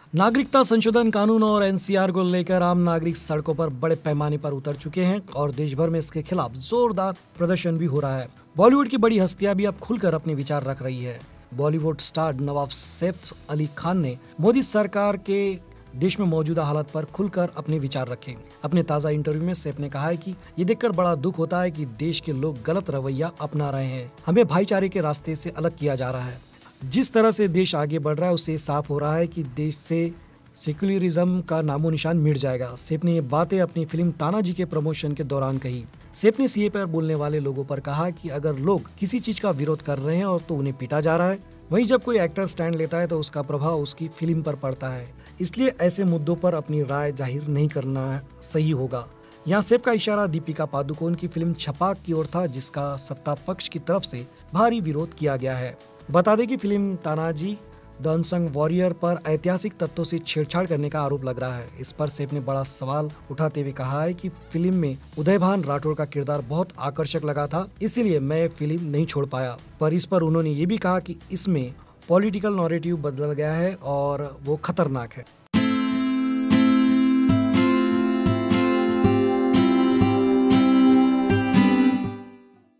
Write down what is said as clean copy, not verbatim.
नागरिकता संशोधन कानून और एनसीआर को लेकर आम नागरिक सड़कों पर बड़े पैमाने पर उतर चुके हैं और देश भर में इसके खिलाफ जोरदार प्रदर्शन भी हो रहा है। बॉलीवुड की बड़ी हस्तियां भी अब खुलकर अपने विचार रख रही है। बॉलीवुड स्टार नवाब सैफ अली खान ने मोदी सरकार के देश में मौजूदा हालात पर खुलकर अपने विचार रखे। अपने ताज़ा इंटरव्यू में सैफ ने कहा है कि ये देखकर बड़ा दुख होता है कि देश के लोग गलत रवैया अपना रहे हैं। हमें भाईचारे के रास्ते से अलग किया जा रहा है। जिस तरह से देश आगे बढ़ रहा है उससे साफ हो रहा है कि देश से सेक्युलरिज्म का नामो निशान मिट जाएगा। सैफ ने ये बातें अपनी फिल्म तानाजी के प्रमोशन के दौरान कही। सैफ ने सीए पर बोलने वाले लोगों पर कहा कि अगर लोग किसी चीज का विरोध कर रहे हैं और तो उन्हें पीटा जा रहा है, वहीं जब कोई एक्टर स्टैंड लेता है तो उसका प्रभाव उसकी फिल्म पर पड़ता है। इसलिए ऐसे मुद्दों पर अपनी राय जाहिर नहीं करना सही होगा। यहाँ सैफ का इशारा दीपिका पादुकोण की फिल्म छपाक की ओर था, जिसका सत्ता पक्ष की तरफ से भारी विरोध किया गया है। बता दें कि film Tanhaji the unsung warrior पर ऐतिहासिक तत्वों से छेड़छाड़ करने का आरोप लग रहा है। इस पर सैफ ने बड़ा सवाल उठाते हुए कहा है कि फिल्म में उदयभान राठौड़ का किरदार बहुत आकर्षक लगा था, इसीलिए मैं फिल्म नहीं छोड़ पाया। पर इस पर उन्होंने ये भी कहा कि इसमें पॉलिटिकल नैरेटिव बदल गया है और वो खतरनाक है।